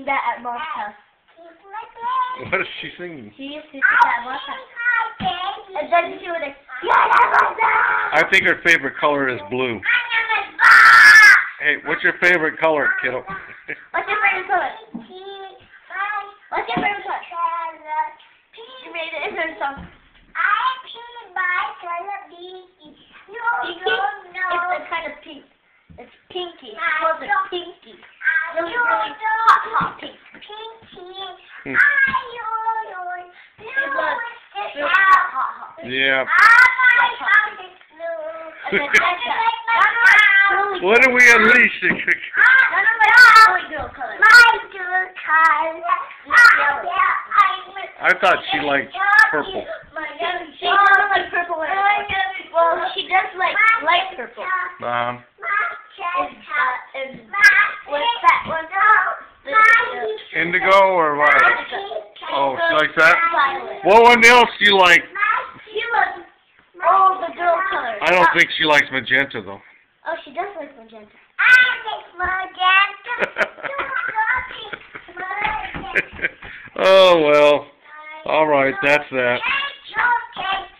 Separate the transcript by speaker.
Speaker 1: sing that at Mom's house.
Speaker 2: What is she singing?
Speaker 1: She used to sing that at Mom's house. And then she would like,
Speaker 2: I think her favorite color is blue. Hey, what's your favorite color, kiddo?
Speaker 1: What's your favorite color? What's your favorite color? You made it into a song. It's kind of pink. It's pinky. She calls it pinky. Really, really hot pink.
Speaker 2: Hmm.
Speaker 1: It was really hot.
Speaker 2: Yeah.
Speaker 1: And then really
Speaker 2: What do we unleash?
Speaker 1: none of my really girl colors.
Speaker 2: I thought she liked purple.
Speaker 1: She doesn't like purple. Well, she does like light purple. And what's that?
Speaker 2: Indigo or what? Oh, she likes that?
Speaker 1: Violet.
Speaker 2: What one else do you like?
Speaker 1: She loves all the girl colors.
Speaker 2: I don't think she likes magenta though.
Speaker 1: Oh, she does like magenta.
Speaker 2: Oh well. All right, that's that.